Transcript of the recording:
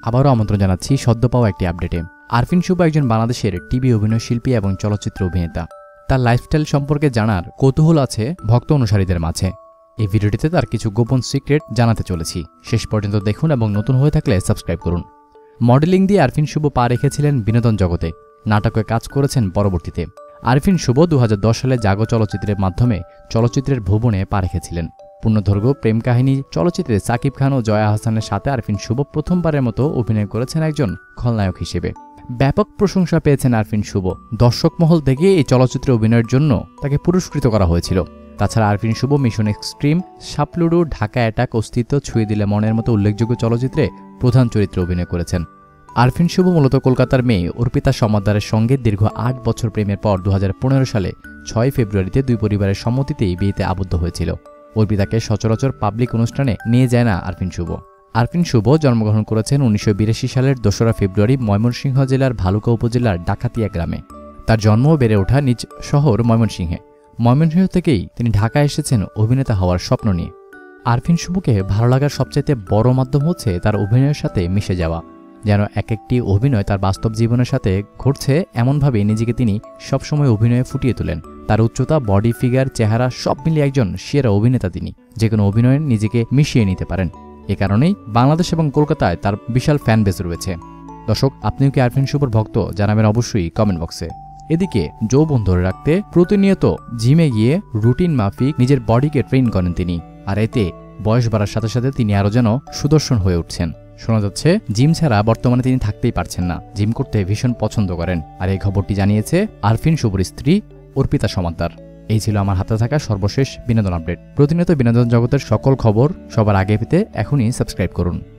আবারও আমন্ত্রণ জানাচ্ছি সদ্য পাওয়া একটি আপডেটে। আরফিন শুভ একজন বাংলাদেশের টিভি অভিনয়শিল্পী এবং চলচ্চিত্র অভিনেতা। তার লাইফস্টাইল সম্পর্কে জানার কৌতূহল আছে ভক্ত অনুসারীদের মাঝে। এই ভিডিওটিতে তার কিছু গোপন সিক্রেট জানাতে চলেছি। শেষ পর্যন্ত দেখুন এবং নতুন হয়ে থাকলে সাবস্ক্রাইব করুন। মডেলিং দিয়ে আরফিন শুভ পা রেখেছিলেন বিনোদন জগতে, নাটকে কাজ করেছেন পরবর্তীতে। আরফিন শুভ 2010 সালে জাগো চলচ্চিত্রের মাধ্যমে চলচ্চিত্রের ভুবনে পা রেখেছিলেন। পূর্ণদৈর্ঘ্য প্রেম কাহিনী চলচ্চিত্রে সাকিব খান ও জয়া আহসানের সাথে আরফিন শুভ প্রথমবারের মতো অভিনয় করেছেন একজন খলনায়ক হিসেবে। ব্যাপক প্রশংসা পেয়েছেন আরফিন শুভ। দর্শক মহল থেকে এই চলচ্চিত্রে অভিনয়ের জন্য তাকে পুরস্কৃত করা হয়েছিল। তাছাড়া Arifin Shuvo Mission Extreme, Sapludu, Dhaka Attack, Ostitto, ছুঁয়ে দিলে মনের মতো উল্লেখযোগ্য চলচ্চিত্রে প্রধান চরিত্রে অভিনয় করেছেন। আরফিন শুভ মূলত কলকাতার মেয়ে অর্পিতা সমাদ্দারের সঙ্গে দীর্ঘ 8 বছর প্রেমের পর 2015 সালে 6 ফেব্রুয়ারিতে দুই পরিবারের সম্মতিতেই বিয়েতে আবদ্ধ হয়েছিল। অর্পিতাকে সচরাচর পাবলিক অনুষ্ঠানে নিয়ে যায় না আরফিন শুভ। আরফিন শুভ জন্মগ্রহণ করেছেন 1982 সালের 2রা ফেব্রুয়ারি ময়মনসিংহ জেলার ভালুকা উপজেলার ডাকাতিয়া গ্রামে। তার জন্ম ও বেড়ে ওঠা নিজ শহর ময়মনসিংহে। ময়মনসিংহ থেকেই তিনি ঢাকায় এসেছেন অভিনেতা হওয়ার স্বপ্ন নিয়ে। আরফিন শুভকে ভালো লাগার সবচাইতে বড় মাধ্যম হচ্ছে তার অভিনয়ের সাথে মিশে যাওয়া। যেন একটি অভিনয় তার বাস্তব জীবনের সাথে ঘটছে এমনভাবেই নিজেকে তিনি সবসময় অভিনয়ে ফুটিয়ে তোলেন। তার উচ্চতা, বডি ফিগার, চেহারা সব মিলিয়ে একজন সেরা অভিনেতা তিনি, যে কোনো অভিনয়ে নিজেকে মিশিয়ে নিতে পারেন। এ কারণেই বাংলাদেশ এবং কলকাতায় তার বিশাল ফ্যান বেস রয়েছে। দর্শক, আপনিও কি আরফিন শুভর ভক্ত? জানাবেন অবশ্যই কমেন্ট বক্সে। এদিকে যৌবন ধরে রাখতে প্রতিনিয়ত জিমে গিয়ে রুটিন মাফিক নিজের বডিকে ট্রেন করেন তিনি। আর এতে বয়স বাড়ার সাথে সাথে তিনি আরও যেন সুদর্শন হয়ে উঠছেন। শোনা যাচ্ছে জিম ছাড়া বর্তমানে তিনি থাকতেই পারছেন না, জিম করতে ভীষণ পছন্দ করেন। আর এই খবরটি জানিয়েছে আরফিন শুভর স্ত্রী অর্পিতা সমাদ্দার। এই ছিল আমার হাতে থাকা সর্বশেষ বিনোদন আপডেট। প্রতিনিয়ত বিনোদন জগতের সকল খবর সবার আগে পেতে এখনই সাবস্ক্রাইব করুন।